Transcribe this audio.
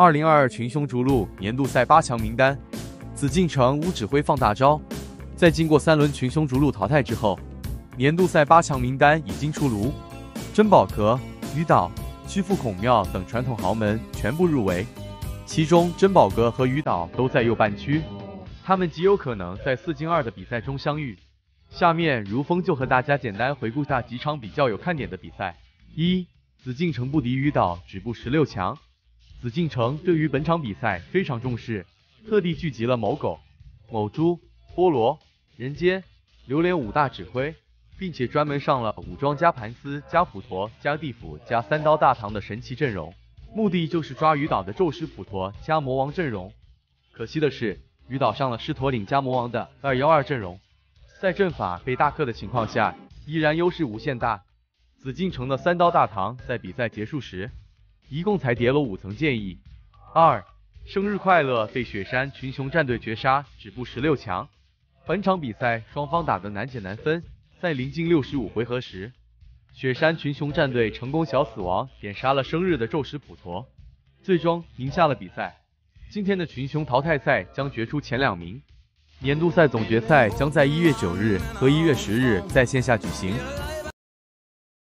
2022群雄逐鹿年度赛8强名单，紫禁城吴指挥放大招。在经过3轮群雄逐鹿淘汰之后，年度赛8强名单已经出炉，珍宝阁、鱼岛、曲阜孔庙等传统豪门全部入围，其中珍宝阁和鱼岛都在右半区，他们极有可能在4进2的比赛中相遇。下面如风就和大家简单回顾下几场比较有看点的比赛。1. 紫禁城不敌鱼岛，止步16强。紫禁城对于本场比赛非常重视，特地聚集了某狗、某猪、菠萝、人间、榴莲5大指挥，并且专门上了武装加盘丝加普陀加地府加3刀大唐的神奇阵容，目的就是抓鱼岛的宙斯普陀加魔王阵容。可惜的是，鱼岛上了狮驼岭加魔王的212阵容，在阵法被大克的情况下，依然优势无限大。紫禁城的3刀大唐在比赛结束时，一共才叠了5层建议。2. 生日快乐被雪山群雄战队绝杀，止步16强。本场比赛双方打得难解难分，在临近65回合时，雪山群雄战队成功小死亡点杀了生日的宙斯普陀，最终赢下了比赛。今天的群雄淘汰赛将决出前2名，年度赛总决赛将在1月9日和1月10日在线下举行。